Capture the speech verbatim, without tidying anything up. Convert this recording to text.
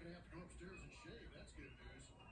going to have to come upstairs and shave. That's good news.